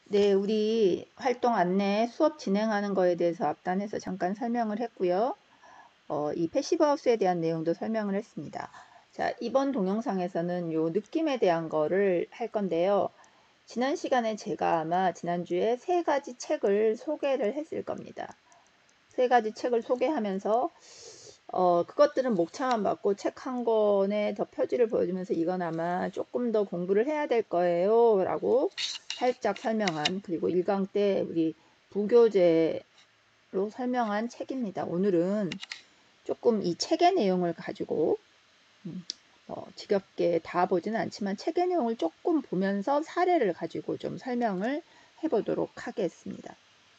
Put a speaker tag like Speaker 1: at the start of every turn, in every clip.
Speaker 1: 네, 우리 활동 안내 수업 진행하는 거에 대해서 앞단에서 잠깐 설명을 했고요. 이 패시브 하우스에 대한 내용도 설명을 했습니다. 자, 이번 동영상에서는 요 느낌에 대한 거를 할 건데요. 지난 시간에 제가 아마 지난주에 3가지 책을 소개를 했을 겁니다. 3가지 책을 소개하면서 그것들은 목차만 받고 책 한 권의 더 표지를 보여주면서 이건 아마 조금 더 공부를 해야 될 거예요 라고 살짝 설명한, 그리고 1강 때 우리 부교재로 설명한 책입니다. 오늘은 조금 이 책의 내용을 가지고 지겹게 다 보지는 않지만 책의 내용을 조금 보면서 사례를 가지고 좀 설명을 해보도록 하겠습니다.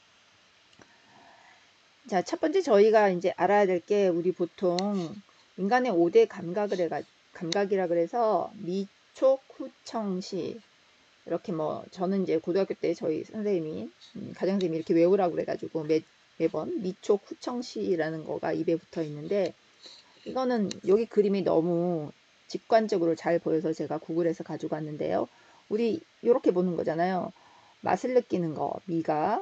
Speaker 1: 자, 첫 번째 저희가 이제 알아야 될 게, 우리 보통 인간의 5대 감각이라 그래서 미촉, 후청시, 이렇게 저는 이제 고등학교 때 저희 선생님이 가장선생님이 이렇게 외우라고 그래가지고 매번 미촉, 후청시라는 거가 입에 붙어 있는데, 이거는 여기 그림이 너무 직관적으로 잘 보여서 제가 구글에서 가지고 왔는데요. 우리 이렇게 보는 거잖아요. 맛을 느끼는 거 미각,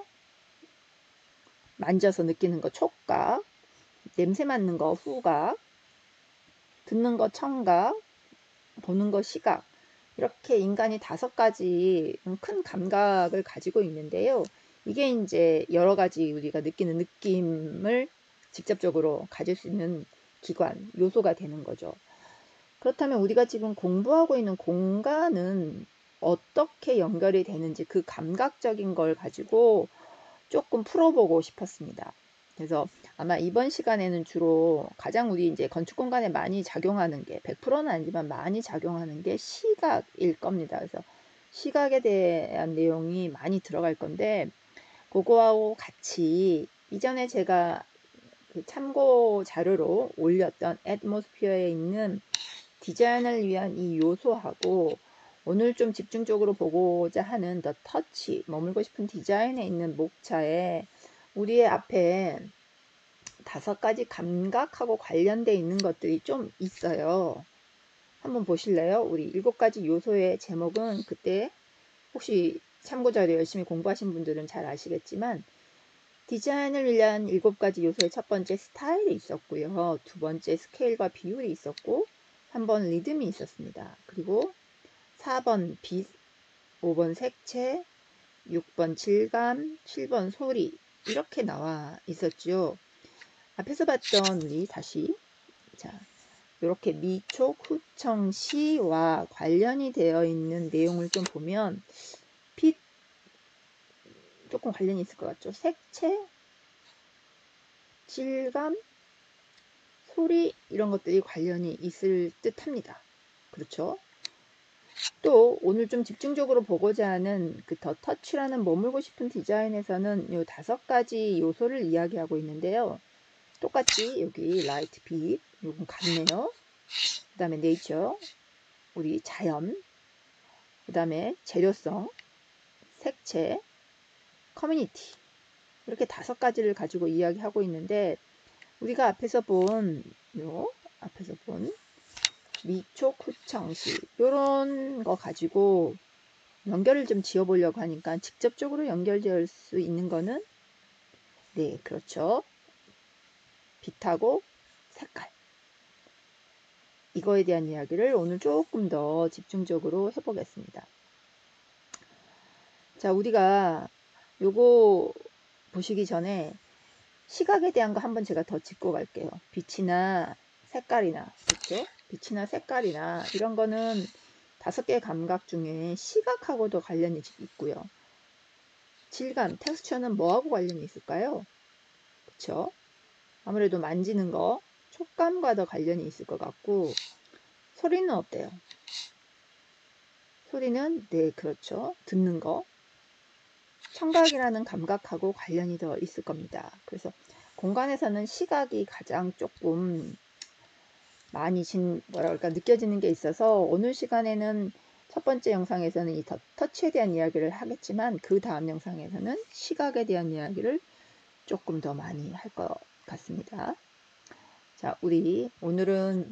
Speaker 1: 만져서 느끼는 거 촉각, 냄새 맡는 거 후각, 듣는 거 청각, 보는 거 시각, 이렇게 인간이 5가지 큰 감각을 가지고 있는데요. 이게 이제 여러 가지 우리가 느끼는 느낌을 직접적으로 가질 수 있는 기관, 요소가 되는 거죠. 그렇다면 우리가 지금 공부하고 있는 공간은 어떻게 연결이 되는지, 그 감각적인 걸 가지고 조금 풀어보고 싶었습니다. 그래서 아마 이번 시간에는 주로 가장 우리 이제 건축 공간에 많이 작용하는 게, 100%는 아니지만 많이 작용하는 게 시각일 겁니다. 그래서 시각에 대한 내용이 많이 들어갈 건데, 그거하고 같이 이전에 제가 그 참고 자료로 올렸던 애트모스피어에 있는 디자인을 위한 이 요소하고, 오늘 좀 집중적으로 보고자 하는 더 터치, 머물고 싶은 디자인에 있는 목차에 우리의 앞에 5가지 감각하고 관련되어 있는 것들이 좀 있어요. 한번 보실래요? 우리 7가지 요소의 제목은, 그때 혹시 참고자료 열심히 공부하신 분들은 잘 아시겠지만, 디자인을 위한 7가지 요소의 첫 번째 스타일이 있었고요. 2번째 스케일과 비율이 있었고, 3번 리듬이 있었습니다. 그리고 4번 빛, 5번 색채, 6번 질감, 7번 소리, 이렇게 나와 있었죠. 앞에서 봤던 우리 다시, 자, 이렇게 미촉, 후청, 시와 관련이 되어 있는 내용을 좀 보면 빛 조금 관련이 있을 것 같죠. 색채, 질감, 소리, 이런 것들이 관련이 있을 듯 합니다. 그렇죠? 또 오늘 좀 집중적으로 보고자 하는 그 더 터치라는 머물고 싶은 디자인에서는 요 5가지 요소를 이야기하고 있는데요. 똑같이 여기 라이트, 빛, 요건 같네요. 그 다음에 네이처, 우리 자연, 그 다음에 재료성, 색채, 커뮤니티, 이렇게 5가지를 가지고 이야기하고 있는데, 우리가 앞에서 본 미촉, 후청시, 요런 거 가지고 연결을 좀 지어 보려고 하니까, 직접적으로 연결될 수 있는 거는, 네, 그렇죠, 빛하고 색깔, 이거에 대한 이야기를 오늘 조금 더 집중적으로 해보겠습니다. 자, 우리가 요거 보시기 전에 시각에 대한 거 한번 제가 더 짚고 갈게요. 빛이나 색깔이나, 그렇죠? 빛이나 색깔이나 이런 거는 5개의 감각 중에 시각하고도 관련이 있고요. 질감, 텍스처는 뭐하고 관련이 있을까요? 그렇죠? 아무래도 만지는 거, 촉감과 더 관련이 있을 것 같고, 소리는 어때요? 소리는, 네, 그렇죠, 듣는 거, 청각이라는 감각하고 관련이 더 있을 겁니다. 그래서 공간에서는 시각이 가장 조금 많이 느껴지는 게 있어서, 오늘 시간에는 첫 번째 영상에서는 이 터치에 대한 이야기를 하겠지만, 그 다음 영상에서는 시각에 대한 이야기를 조금 더 많이 할 것 같습니다. 자, 우리 오늘은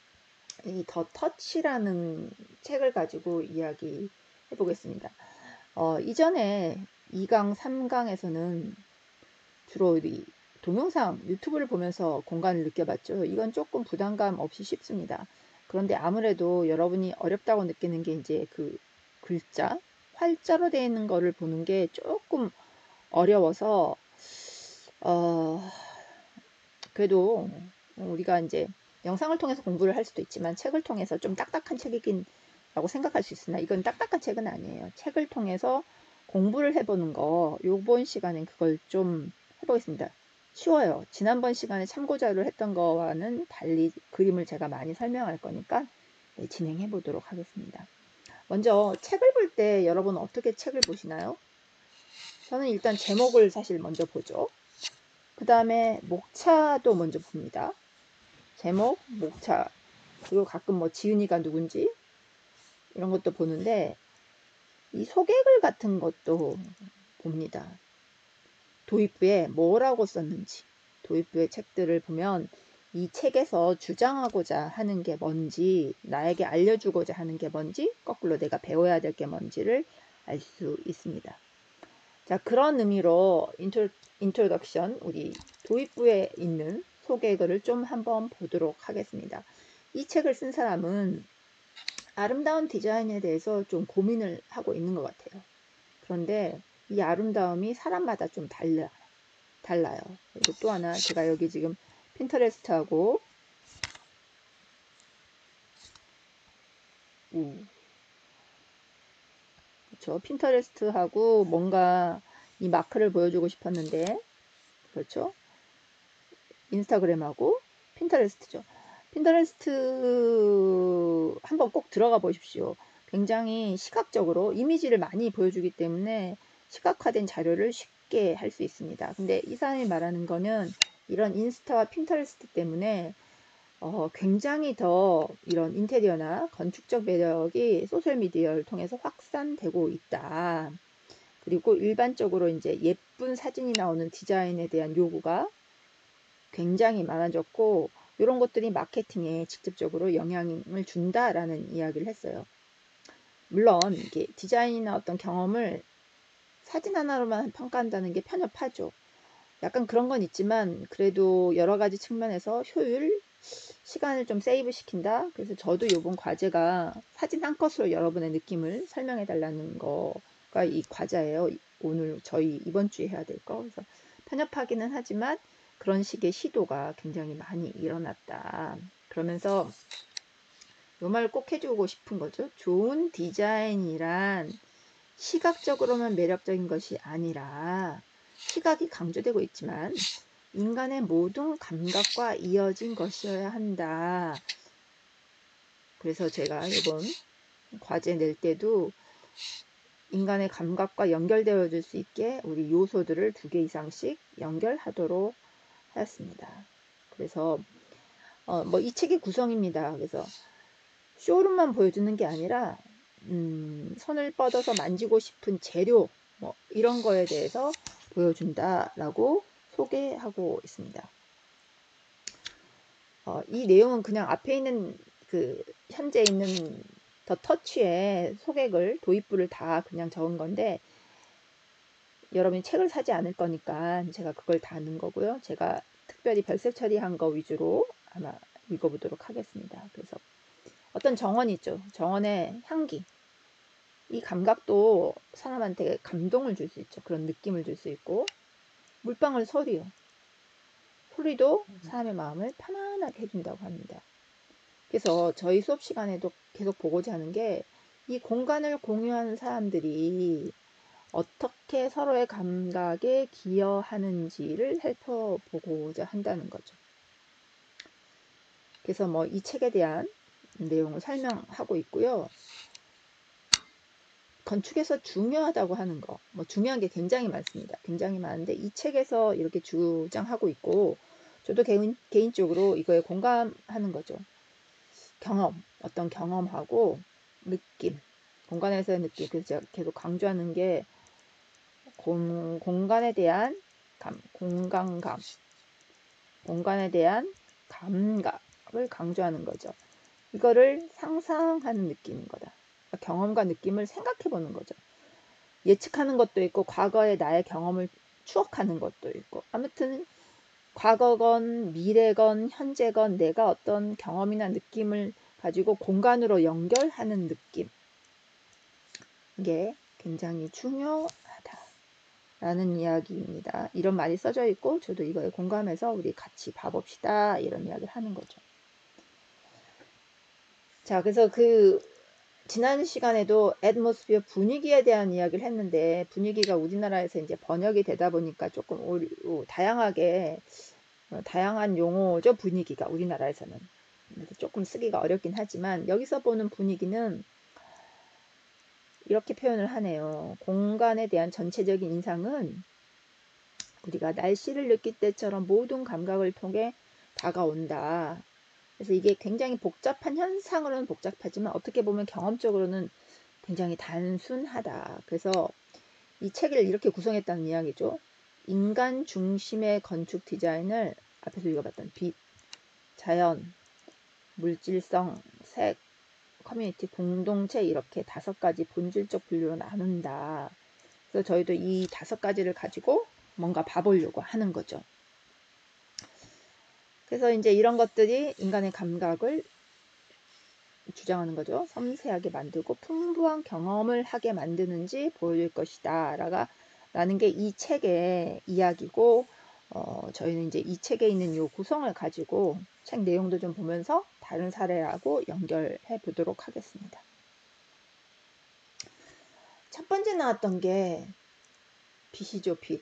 Speaker 1: 이 더 터치라는 책을 가지고 이야기 해보겠습니다. 이전에 2강, 3강에서는 주로 우리 동영상, 유튜브를 보면서 공간을 느껴봤죠. 이건 조금 부담감 없이 쉽습니다. 그런데 아무래도 여러분이 어렵다고 느끼는 게 이제 그 글자, 활자로 되어 있는 거를 보는 게 조금 어려워서, 그래도 우리가 이제 영상을 통해서 공부를 할 수도 있지만 책을 통해서 좀 딱딱한 책이긴 라고 생각할 수 있으나 이건 딱딱한 책은 아니에요. 책을 통해서 공부를 해보는 거, 요번 시간엔 그걸 좀 해보겠습니다. 쉬워요. 지난번 시간에 참고자료를 했던 거와는 달리 그림을 제가 많이 설명할 거니까 네, 진행해 보도록 하겠습니다. 먼저 책을 볼 때 여러분 어떻게 책을 보시나요? 저는 일단 제목을 사실 먼저 보죠. 그 다음에 목차도 먼저 봅니다. 제목, 목차, 그리고 가끔 뭐 지은이가 누군지 이런 것도 보는데 이 소개글 같은 것도 봅니다. 도입부에 뭐라고 썼는지, 도입부의 책들을 보면 이 책에서 주장하고자 하는 게 뭔지, 나에게 알려주고자 하는 게 뭔지, 거꾸로 내가 배워야 될 게 뭔지를 알 수 있습니다. 자, 그런 의미로 인트로덕션, 우리 도입부에 있는 소개글을 좀 한번 보도록 하겠습니다. 이 책을 쓴 사람은 아름다운 디자인에 대해서 좀 고민을 하고 있는 것 같아요. 그런데 이 아름다움이 사람마다 좀 달라요. 그리고 또 하나 제가 여기 지금 핀터레스트하고 그렇죠. 핀터레스트하고 뭔가 이 마크를 보여주고 싶었는데 그렇죠. 인스타그램하고 핀터레스트죠. 핀터레스트 한번 꼭 들어가 보십시오. 굉장히 시각적으로 이미지를 많이 보여주기 때문에 시각화된 자료를 쉽게 할 수 있습니다. 근데 이 사람이 말하는 거는 이런 인스타와 핀터레스트 때문에 굉장히 더 이런 인테리어나 건축적 매력이 소셜미디어를 통해서 확산되고 있다. 그리고 일반적으로 이제 예쁜 사진이 나오는 디자인에 대한 요구가 굉장히 많아졌고 이런 것들이 마케팅에 직접적으로 영향을 준다라는 이야기를 했어요. 물론 이게 디자인이나 어떤 경험을 사진 하나로만 평가한다는 게 편협하죠. 약간 그런 건 있지만 그래도 여러 가지 측면에서 효율, 시간을 좀 세이브 시킨다. 그래서 저도 이번 과제가 사진 한 컷으로 여러분의 느낌을 설명해 달라는 거가 이 과제예요. 오늘 저희 이번 주에 해야 될 거. 그래서 편협하기는 하지만 그런 식의 시도가 굉장히 많이 일어났다. 그러면서 이 말을 꼭 해주고 싶은 거죠. 좋은 디자인이란 시각적으로만 매력적인 것이 아니라 시각이 강조되고 있지만 인간의 모든 감각과 이어진 것이어야 한다. 그래서 제가 이번 과제 낼 때도 인간의 감각과 연결되어 줄 수 있게 우리 요소들을 2개 이상씩 연결하도록 하였습니다. 그래서 뭐 이 책의 구성입니다. 그래서 쇼룸만 보여주는 게 아니라 손을 뻗어서 만지고 싶은 재료 뭐 이런 거에 대해서 보여준다라고 소개하고 있습니다. 이 내용은 그냥 앞에 있는 그 현재 있는 더 터치의 소개글 도입부를 다 그냥 적은 건데 여러분이 책을 사지 않을 거니까 제가 그걸 다 넣은 거고요. 제가 특별히 별색 처리한 거 위주로 아마 읽어보도록 하겠습니다. 그래서 어떤 정원이 있죠. 정원의 향기. 이 감각도 사람한테 감동을 줄 수 있죠. 그런 느낌을 줄 수 있고 물방울 소리요. 소리도 사람의 마음을 편안하게 해준다고 합니다. 그래서 저희 수업 시간에도 계속 보고자 하는 게 이 공간을 공유하는 사람들이 어떻게 서로의 감각에 기여하는지를 살펴보고자 한다는 거죠. 그래서 뭐 이 책에 대한 내용을 설명하고 있고요. 건축에서 중요하다고 하는 거, 뭐 중요한 게 굉장히 많습니다. 굉장히 많은데 이 책에서 이렇게 주장하고 있고 저도 개인적으로 이거에 공감하는 거죠. 경험, 어떤 경험하고 느낌, 공간에서의 느낌. 그래서 제가 계속 강조하는 게 공간에 대한 공간감, 공간에 대한 감각을 강조하는 거죠. 이거를 상상하는 느낌인 거다. 경험과 느낌을 생각해 보는 거죠. 예측하는 것도 있고 과거의 나의 경험을 추억하는 것도 있고, 아무튼 과거건 미래건 현재건 내가 어떤 경험이나 느낌을 가지고 공간으로 연결하는 느낌, 이게 굉장히 중요하다라는 이야기입니다. 이런 말이 써져 있고 저도 이거에 공감해서 우리 같이 봐봅시다, 이런 이야기를 하는 거죠. 자, 그래서 지난 시간에도 애트모스피어 분위기에 대한 이야기를 했는데, 분위기가 우리나라에서 이제 번역이 되다 보니까 조금 다양한 용어죠. 분위기가 우리나라에서는 그래서 조금 쓰기가 어렵긴 하지만, 여기서 보는 분위기는 이렇게 표현을 하네요. 공간에 대한 전체적인 인상은 우리가 날씨를 느낄 때처럼 모든 감각을 통해 다가온다. 그래서 이게 굉장히 복잡한, 현상으로는 복잡하지만 어떻게 보면 경험적으로는 굉장히 단순하다. 그래서 이 책을 이렇게 구성했다는 이야기죠. 인간 중심의 건축 디자인을 앞에서 읽어봤던 빛, 자연, 물질성, 색, 커뮤니티, 공동체, 이렇게 5가지 본질적 분류로 나눈다. 그래서 저희도 이 5가지를 가지고 뭔가 봐보려고 하는 거죠. 그래서 이제 이런 것들이 인간의 감각을 주장하는 거죠. 섬세하게 만들고 풍부한 경험을 하게 만드는지 보여줄 것이다 라는 게 이 책의 이야기고, 저희는 이제 이 책에 있는 요 구성을 가지고 책 내용도 좀 보면서 다른 사례하고 연결해 보도록 하겠습니다. 첫 번째 나왔던 게 빛이죠. 빛.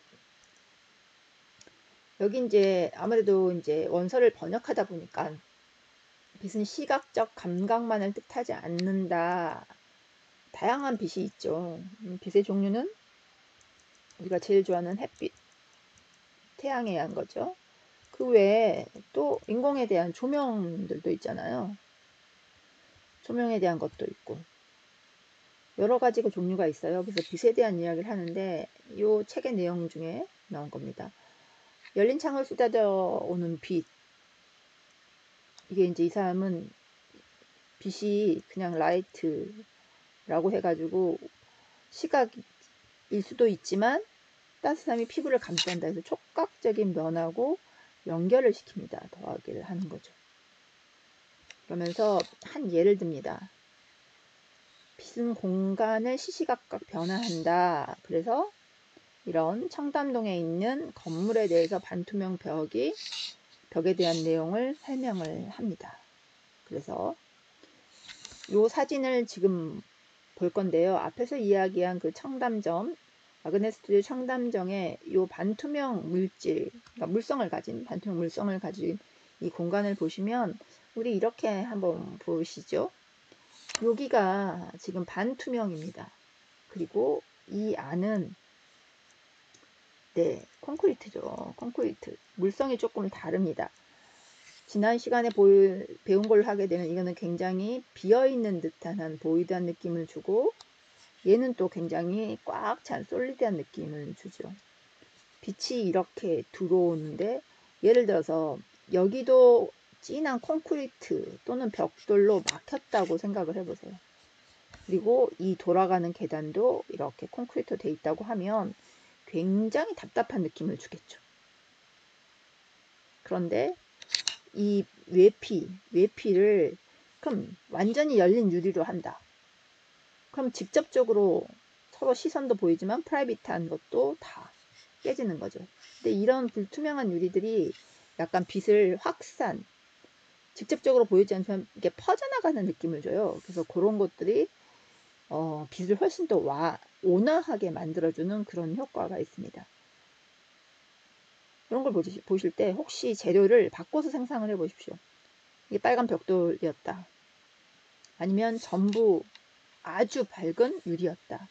Speaker 1: 여기 이제 아무래도 이제 원서를 번역하다 보니까 빛은 시각적 감각만을 뜻하지 않는다. 다양한 빛이 있죠. 빛의 종류는 우리가 제일 좋아하는 햇빛, 태양에 의한 거죠. 그 외에 또 인공에 대한 조명들도 있잖아요. 조명에 대한 것도 있고 여러 가지가 종류가 있어요. 그래서 빛에 대한 이야기를 하는데 이 책의 내용 중에 나온 겁니다. 열린 창을 쏟아져 오는 빛. 이게 이제 이 사람은 빛이 그냥 라이트라고 해가지고 시각일 수도 있지만 따뜻함이 피부를 감싼다 해서 촉각적인 면하고 연결을 시킵니다. 더하기를 하는 거죠. 그러면서 한 예를 듭니다. 빛은 공간을 시시각각 변화한다. 그래서 이런 청담동에 있는 건물에 대해서 반투명 벽에 대한 내용을 설명을 합니다. 그래서 이 사진을 지금 볼 건데요. 앞에서 이야기한 그 청담점, 아그네스트리 청담정의 이 반투명 물질, 그러니까 반투명 물성을 가진 이 공간을 보시면, 우리 이렇게 한번 보시죠. 여기가 지금 반투명입니다. 그리고 이 안은 콘크리트죠. 콘크리트. 물성이 조금 다릅니다. 지난 시간에 배운 걸 하게 되면 이거는 굉장히 비어있는 듯한 한 보이드한 느낌을 주고, 얘는 또 굉장히 꽉 찬 솔리드한 느낌을 주죠. 빛이 이렇게 들어오는데, 예를 들어서 여기도 진한 콘크리트 또는 벽돌로 막혔다고 생각을 해보세요. 그리고 이 돌아가는 계단도 이렇게 콘크리트로 돼 있다고 하면 굉장히 답답한 느낌을 주겠죠. 그런데 이 외피를 그럼 완전히 열린 유리로 한다. 그럼 직접적으로 서로 시선도 보이지만 프라이빗한 것도 다 깨지는 거죠. 근데 이런 불투명한 유리들이 약간 빛을 직접적으로 보이지 않지만 이게 퍼져나가는 느낌을 줘요. 그래서 그런 것들이 빛을 훨씬 더 온화하게 만들어주는 그런 효과가 있습니다. 이런 걸 보실 때 혹시 재료를 바꿔서 생성을 해 보십시오. 이게 빨간 벽돌이었다. 아니면 전부 아주 밝은 유리였다.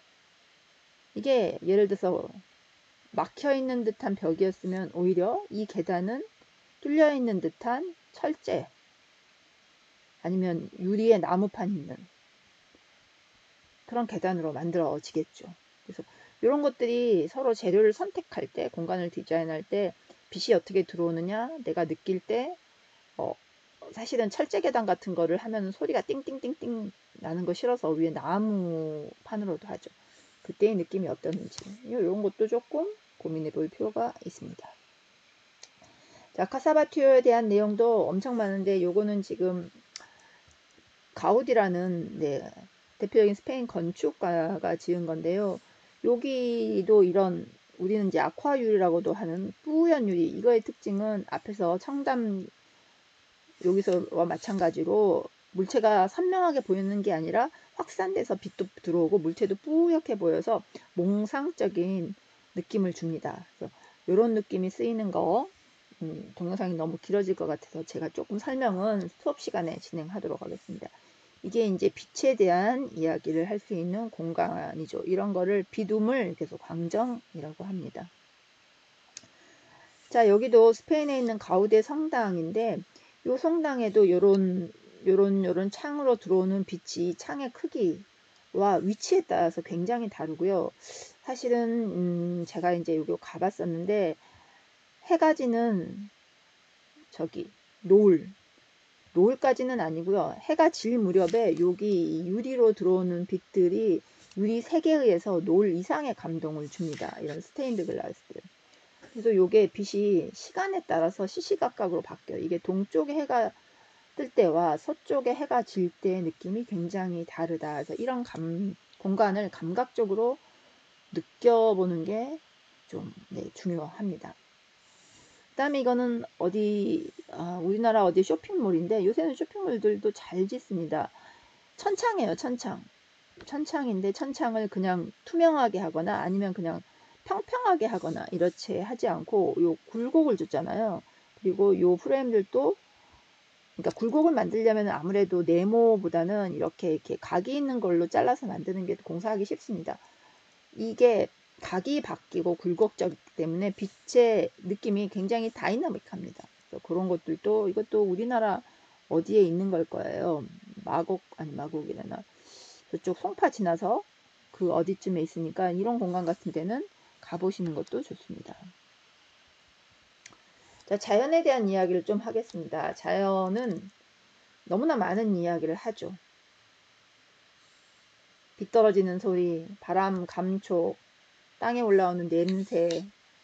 Speaker 1: 이게 예를 들어서 막혀있는 듯한 벽이었으면 오히려 이 계단은 뚫려있는 듯한 철제, 아니면 유리에 나무판 있는 그런 계단으로 만들어지겠죠. 그래서 이런 것들이 서로 재료를 선택할 때, 공간을 디자인할 때 빛이 어떻게 들어오느냐, 내가 느낄 때 사실은 철제 계단 같은 거를 하면 소리가 띵띵띵띵 나는 거 싫어서 위에 나무판으로도 하죠. 그때의 느낌이 어떠는지 이런 것도 조금 고민해 볼 필요가 있습니다. 자, 카사바티오에 대한 내용도 엄청 많은데 요거는 지금 가우디라는 대표적인 스페인 건축가가 지은 건데요. 여기도 이런 우리는 이제 아쿠아유리라고도 하는 뿌연 유리, 이거의 특징은 앞에서 청담 여기서와 마찬가지로 물체가 선명하게 보이는 게 아니라 확산돼서 빛도 들어오고 물체도 뿌옇게 보여서 몽상적인 느낌을 줍니다. 그래서 이런 느낌이 쓰이는 거 동영상이 너무 길어질 것 같아서 제가 조금 설명은 수업 시간에 진행하도록 하겠습니다. 이게 이제 빛에 대한 이야기를 할 수 있는 공간이죠. 이런 거를 비둠을 계속 광정이라고 합니다. 자, 여기도 스페인에 있는 가우디 성당인데 이 성당에도 요런 창으로 들어오는 빛이 창의 크기와 위치에 따라서 굉장히 다르고요. 사실은 제가 이제 여기 가봤었는데 해가 지는 저기 노을까지는 아니고요. 해가 질 무렵에 여기 유리로 들어오는 빛들이 유리 색에 의해서 노을 이상의 감동을 줍니다. 이런 스테인드 글라스들. 그래서 요게 빛이 시간에 따라서 시시각각으로 바뀌어요. 이게 동쪽에 해가 뜰 때와 서쪽에 해가 질 때의 느낌이 굉장히 다르다. 그래서 이런 공간을 감각적으로 느껴보는 게 좀 중요합니다. 그 다음에 이거는 우리나라 어디 쇼핑몰인데 요새는 쇼핑몰들도 잘 짓습니다. 천창이에요. 천창인데 천창을 그냥 투명하게 하거나 아니면 그냥 평평하게 하거나 이렇게 하지 않고 요 굴곡을 줬잖아요. 그리고 요 프레임들도 그러니까 굴곡을 만들려면 아무래도 네모보다는 이렇게 각이 있는 걸로 잘라서 만드는 게 공사하기 쉽습니다. 이게 각이 바뀌고 굴곡적이기 때문에 빛의 느낌이 굉장히 다이나믹합니다. 그런 것들도 이것도 우리나라 어디에 있는 걸 거예요. 마곡이래나 저쪽 송파 지나서 그 어디쯤에 있으니까 이런 공간 같은 데는 가보시는 것도 좋습니다. 자, 자연에 대한 이야기를 좀 하겠습니다. 자연은 너무나 많은 이야기를 하죠. 비 떨어지는 소리, 바람 감촉, 땅에 올라오는 냄새,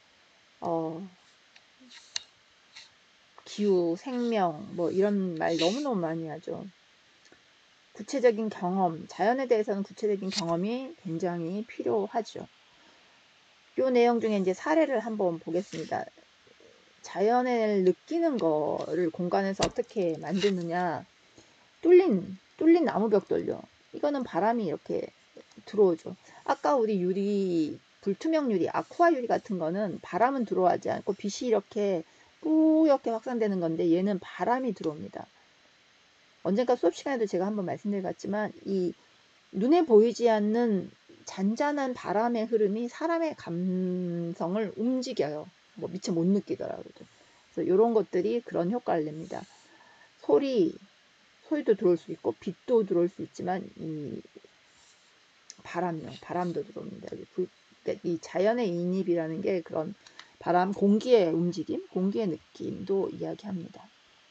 Speaker 1: 기후, 생명, 이런 말 너무너무 많이 하죠. 구체적인 경험, 자연에 대해서는 구체적인 경험이 굉장히 필요하죠. 이 내용 중에 이제 사례를 한번 보겠습니다. 자연을 느끼는 거를 공간에서 어떻게 만드느냐. 뚫린 나무 벽돌요. 이거는 바람이 이렇게 들어오죠. 아까 우리 불투명 유리, 아쿠아 유리 같은 거는 바람은 들어오지 않고 빛이 이렇게 뿌옇게 확산되는 건데 얘는 바람이 들어옵니다. 언젠가 수업 시간에도 제가 한번 말씀드렸지만 이 눈에 보이지 않는 잔잔한 바람의 흐름이 사람의 감성을 움직여요. 미처 못 느끼더라도. 그래서 이런 것들이 그런 효과를 냅니다. 소리도 들어올 수 있고 빛도 들어올 수 있지만 이 바람도 들어옵니다. 이 자연의 인입이라는 게 그런 바람, 공기의 움직임, 공기의 느낌도 이야기합니다.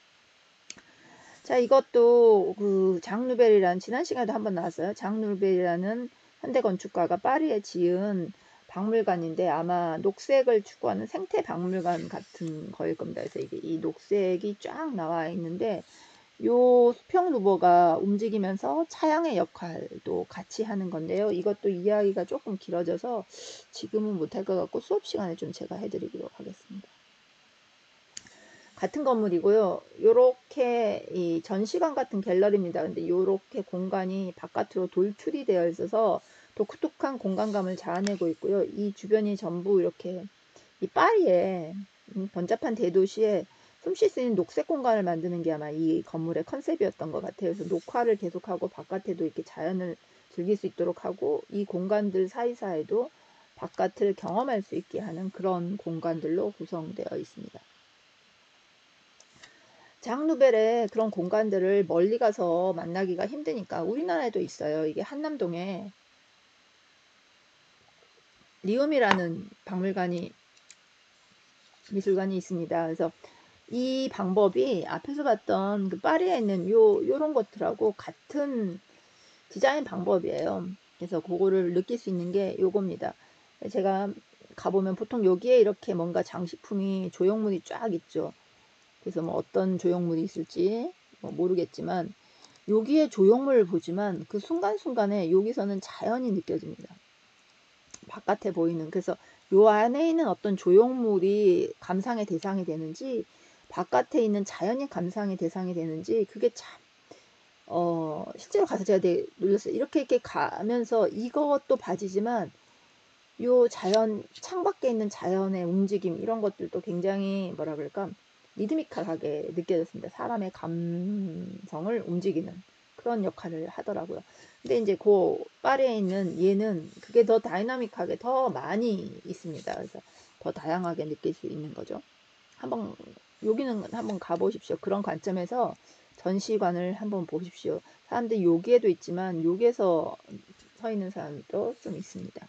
Speaker 1: 자, 이것도 장 누벨이라는 지난 시간에도 한번 나왔어요. 장 누벨이라는 현대 건축가가 파리에 지은 박물관인데 아마 녹색을 추구하는 생태 박물관 같은 거일 겁니다. 그래서 이게 이 녹색이 쫙 나와 있는데 요 수평 루버가 움직이면서 차양의 역할도 같이 하는 건데요. 이것도 이야기가 조금 길어져서 지금은 못할 것 같고 수업 시간에 좀 제가 해드리도록 하겠습니다. 같은 건물이고요. 요렇게 이 전시관 같은 갤러리입니다. 근데 요렇게 공간이 바깥으로 돌출이 되어 있어서 독특한 공간감을 자아내고 있고요. 이 주변이 전부 이렇게 이 파리에 번잡한 대도시에 숨 쉴 수 있는 녹색 공간을 만드는 게 아마 이 건물의 컨셉이었던 것 같아요. 그래서 녹화를 계속하고 바깥에도 이렇게 자연을 즐길 수 있도록 하고 이 공간들 사이사이도 바깥을 경험할 수 있게 하는 그런 공간들로 구성되어 있습니다. 장 누벨의 그런 공간들을 멀리 가서 만나기가 힘드니까 우리나라에도 있어요. 이게 한남동에 리움이라는 미술관이 있습니다. 그래서 이 방법이 앞에서 봤던 파리에 있는 요런 것들하고 같은 디자인 방법이에요. 그래서 그거를 느낄 수 있는 게 요겁니다. 제가 가보면 보통 여기에 이렇게 뭔가 장식품이 조형물이 쫙 있죠. 그래서 뭐 어떤 조형물이 있을지 뭐 모르겠지만 여기에 조형물을 보지만 그 순간순간에 여기서는 자연이 느껴집니다. 바깥에 보이는. 그래서 요 안에 있는 어떤 조형물이 감상의 대상이 되는지 바깥에 있는 자연이 감상의 대상이 되는지 그게 참 실제로 가서 제가 되게 놀랐어요. 이렇게 가면서 이것도 바지지만 요 자연 창밖에 있는 자연의 움직임 이런 것들도 굉장히 뭐라 그럴까 리드미컬하게 느껴졌습니다. 사람의 감성을 움직이는 그런 역할을 하더라고요. 근데 이제 그 파리에 있는 얘는 그게 더 다이나믹하게 더 많이 있습니다. 그래서 더 다양하게 느낄 수 있는 거죠. 한번 여기는 한번 가보십시오. 그런 관점에서 전시관을 한번 보십시오. 사람들이 여기에도 있지만 여기에서 서 있는 사람도 좀 있습니다.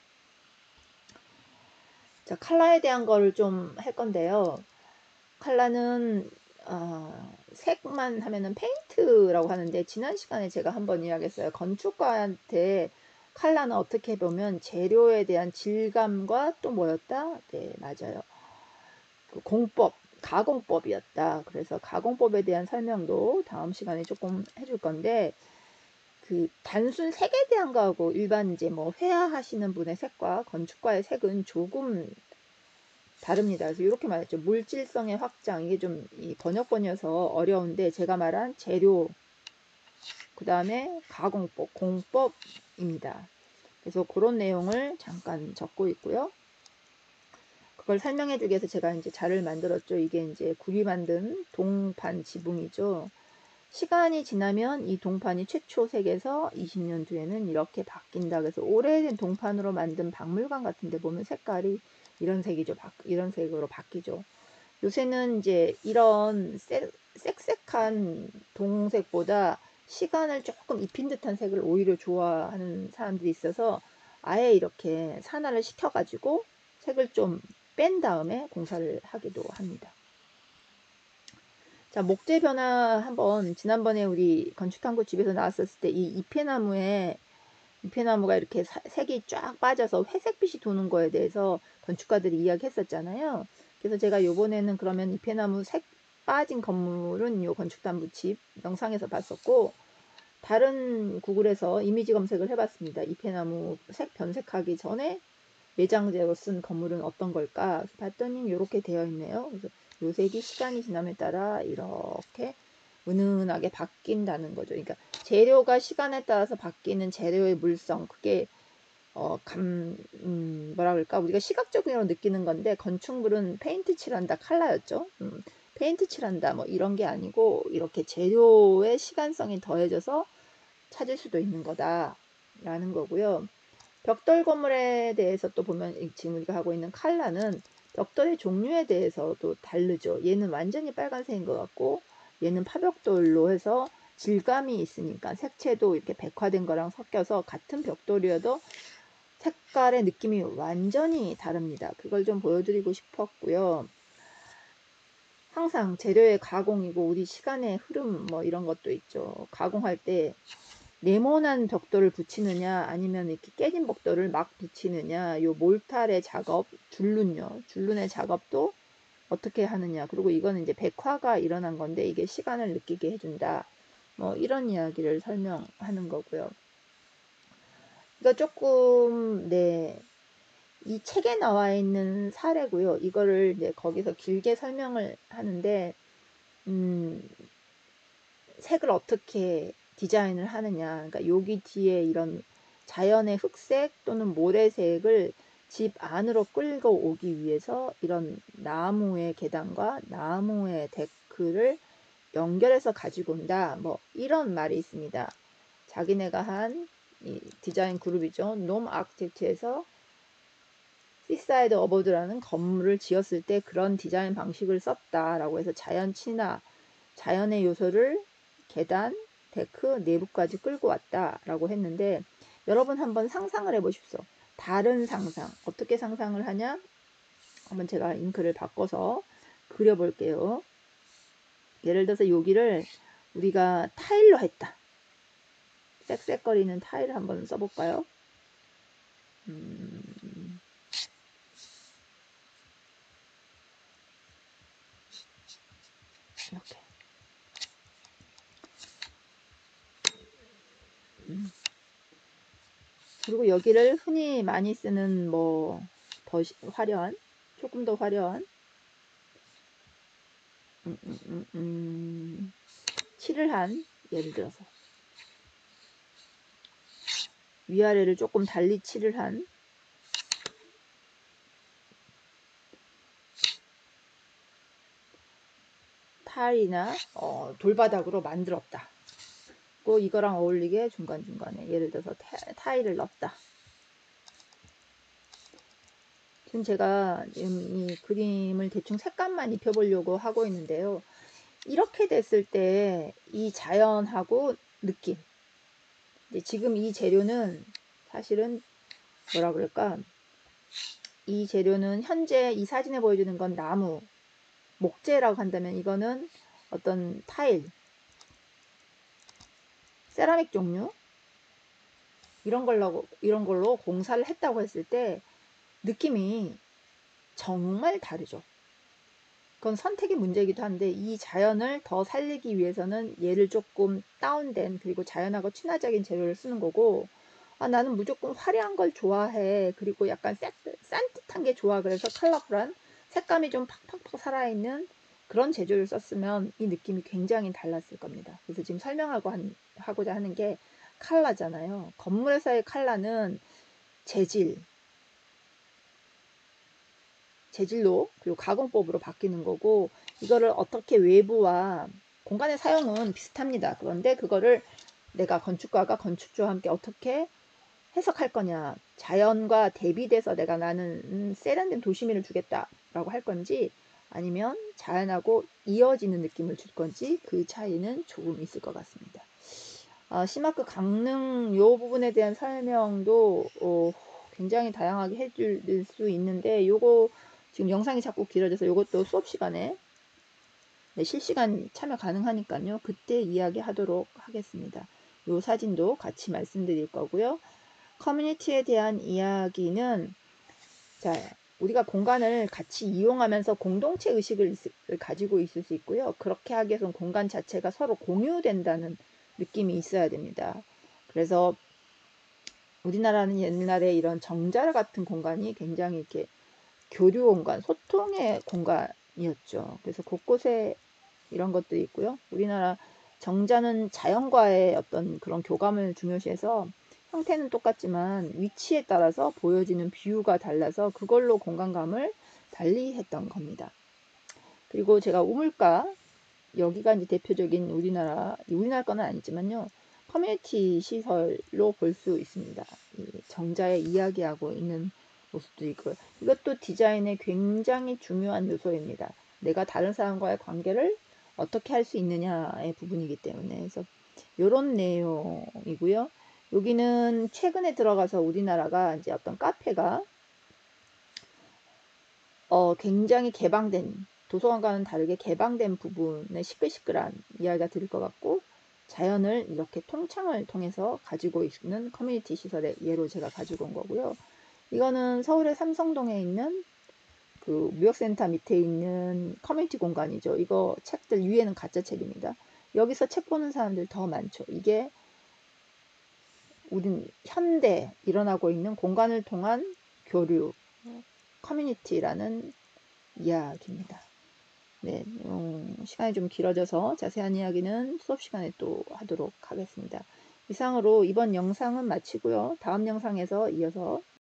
Speaker 1: 자, 칼라에 대한 거를 좀 할 건데요. 칼라는 색만 하면은 페인트라고 하는데 지난 시간에 제가 한번 이야기했어요. 건축가한테 칼라는 어떻게 보면 재료에 대한 질감과 또 뭐였다? 네, 맞아요. 그 공법, 가공법이었다. 그래서 가공법에 대한 설명도 다음 시간에 조금 해줄 건데 그 단순 색에 대한 거하고 일반 이제 뭐 회화하시는 분의 색과 건축가의 색은 조금 다릅니다. 그래서 이렇게 말했죠. 물질성의 확장. 이게 좀 번역본이어서 어려운데 제가 말한 재료, 그 다음에 가공법, 공법입니다. 그래서 그런 내용을 잠깐 적고 있고요. 그걸 설명해 주기 위해서 제가 이제 자를 만들었죠. 이게 이제 굽이 만든 동판 지붕이죠. 시간이 지나면 이 동판이 최초 색에서 20년 뒤에는 이렇게 바뀐다. 그래서 오래된 동판으로 만든 박물관 같은 데 보면 색깔이 이런 색이죠. 이런 색으로 바뀌죠. 요새는 이제 이런 색색한 동색보다 시간을 조금 입힌 듯한 색을 오히려 좋아하는 사람들이 있어서 아예 이렇게 산화를 시켜가지고 색을 좀 뺀 다음에 공사를 하기도 합니다. 자, 목재 변화 한번 지난번에 우리 건축탐구 집에서 나왔었을 때 이 잎회나무가 이렇게 색이 쫙 빠져서 회색빛이 도는 거에 대해서 건축가들이 이야기했었잖아요. 그래서 제가 요번에는 그러면 잎회나무 색 빠진 건물은 요 건축탐구 집 영상에서 봤었고 다른 구글에서 이미지 검색을 해봤습니다. 잎회나무 색 변색하기 전에 매장재로 쓴 건물은 어떤 걸까? 봤더니 이렇게 되어 있네요. 그래서 요 색이 시간이 지남에 따라 이렇게 은은하게 바뀐다는 거죠. 그러니까 재료가 시간에 따라서 바뀌는 재료의 물성, 그게 뭐라 그럴까? 우리가 시각적으로 느끼는 건데 건축물은 페인트 칠한다, 칼라였죠. 페인트 칠한다, 뭐 이런 게 아니고 이렇게 재료의 시간성이 더해져서 찾을 수도 있는 거다라는 거고요. 벽돌 건물에 대해서 또 보면 지금 우리가 하고 있는 칼라는 벽돌의 종류에 대해서도 다르죠. 얘는 완전히 빨간색인 것 같고 얘는 파벽돌로 해서 질감이 있으니까 색채도 이렇게 백화된 거랑 섞여서 같은 벽돌이어도 색깔의 느낌이 완전히 다릅니다. 그걸 좀 보여드리고 싶었고요. 항상 재료의 가공이고 우리 시간의 흐름 뭐 이런 것도 있죠. 가공할 때 네모난 벽돌을 붙이느냐 아니면 이렇게 깨진 벽돌을 막 붙이느냐, 요 몰탈의 작업, 줄눈의 작업도 어떻게 하느냐. 그리고 이거는 이제 백화가 일어난 건데 이게 시간을 느끼게 해준다. 뭐 이런 이야기를 설명하는 거고요. 이거 조금 이 책에 나와 있는 사례고요. 이거를 이제 거기서 길게 설명을 하는데 색을 어떻게 디자인을 하느냐. 그러니까 여기 뒤에 이런 자연의 흑색 또는 모래색을 집 안으로 끌고 오기 위해서 이런 나무의 계단과 나무의 데크를 연결해서 가지고 온다. 뭐 이런 말이 있습니다. 자기네가 한 이 디자인 그룹이죠. 놈 아키텍트에서 시사이드 어보드라는 건물을 지었을 때 그런 디자인 방식을 썼다라고 해서 자연 친화, 자연의 요소를 계단, 데크 내부까지 끌고 왔다라고 했는데 여러분 한번 상상을 해보십시오. 다른 상상, 어떻게 상상을 하냐? 한번 제가 잉크를 바꿔서 그려볼게요. 예를 들어서 여기를 우리가 타일로 했다. 쌕쌕거리는 타일을 한번 써볼까요? 이렇게. 그리고 여기를 흔히 많이 쓰는 뭐 더 화려한, 조금 더 화려한 칠을 한, 예를 들어서 위아래를 조금 달리 칠을 한 타일이나 돌바닥으로 만들었다. 또 이거랑 어울리게 중간중간에 예를 들어서 타일을 넣었다. 지금 제가 이 그림을 대충 색감만 입혀보려고 하고 있는데요. 이렇게 됐을 때 이 자연하고 느낌, 지금 이 재료는 사실은 뭐라 그럴까, 이 재료는 현재 이 사진에 보여주는 건 나무, 목재라고 한다면 이거는 어떤 타일, 세라믹 종류 이런 걸로 공사를 했다고 했을 때 느낌이 정말 다르죠. 그건 선택의 문제이기도 한데, 이 자연을 더 살리기 위해서는 얘를 조금 다운된, 그리고 자연하고 친화적인 재료를 쓰는 거고, 나는 무조건 화려한 걸 좋아해, 그리고 약간 산뜻한 게 좋아, 그래서 컬러풀한 색감이 좀 팍팍팍 살아있는 그런 재료를 썼으면 이 느낌이 굉장히 달랐을 겁니다. 그래서 지금 하고자 하는 게 컬러잖아요. 건물에서의 컬러는 재질로, 그리고 가공법으로 바뀌는 거고, 이거를 어떻게 외부와 공간의 사용은 비슷합니다. 그런데 그거를 내가 건축가가 건축주와 함께 어떻게 해석할 거냐, 자연과 대비돼서 나는 세련된 도시미를 주겠다라고 할 건지, 아니면 자연하고 이어지는 느낌을 줄 건지, 그 차이는 조금 있을 것 같습니다. 시마크 강릉 요 부분에 대한 설명도 굉장히 다양하게 해줄 수 있는데, 요거 지금 영상이 자꾸 길어져서 요것도 수업 시간에 실시간 참여 가능하니까요. 그때 이야기하도록 하겠습니다. 요 사진도 같이 말씀드릴 거고요. 커뮤니티에 대한 이야기는, 자, 우리가 공간을 같이 이용하면서 공동체 의식을 가지고 있을 수 있고요. 그렇게 하기 위해서는 공간 자체가 서로 공유된다는 느낌이 있어야 됩니다. 그래서 우리나라는 옛날에 이런 정자 같은 공간이 굉장히 이렇게 교류 공간, 소통의 공간이었죠. 그래서 곳곳에 이런 것들이 있고요. 우리나라 정자는 자연과의 어떤 그런 교감을 중요시해서 형태는 똑같지만 위치에 따라서 보여지는 뷰가 달라서 그걸로 공간감을 달리 했던 겁니다. 그리고 제가 우물가, 여기가 이제 대표적인 우리나라 거는 아니지만요, 커뮤니티 시설로 볼 수 있습니다. 정자에 이야기하고 있는 모습도 있고요. 이것도 디자인의 굉장히 중요한 요소입니다. 내가 다른 사람과의 관계를 어떻게 할 수 있느냐의 부분이기 때문에. 그래서 이런 내용이고요. 여기는 최근에 들어가서 우리나라가 이제 어떤 카페가 굉장히 개방된, 도서관과는 다르게 개방된 부분에 시끌시끌한 이야기가 들을 것 같고, 자연을 이렇게 통창을 통해서 가지고 있는 커뮤니티 시설의 예로 제가 가지고 온 거고요. 이거는 서울의 삼성동에 있는 그 무역센터 밑에 있는 커뮤니티 공간이죠. 이거 책들 위에는 가짜 책입니다. 여기서 책 보는 사람들 더 많죠. 이게 우린 현대 일어나고 있는 공간을 통한 교류, 커뮤니티라는 이야기입니다. 네, 시간이 좀 길어져서 자세한 이야기는 수업 시간에 또 하도록 하겠습니다. 이상으로 이번 영상은 마치고요. 다음 영상에서 이어서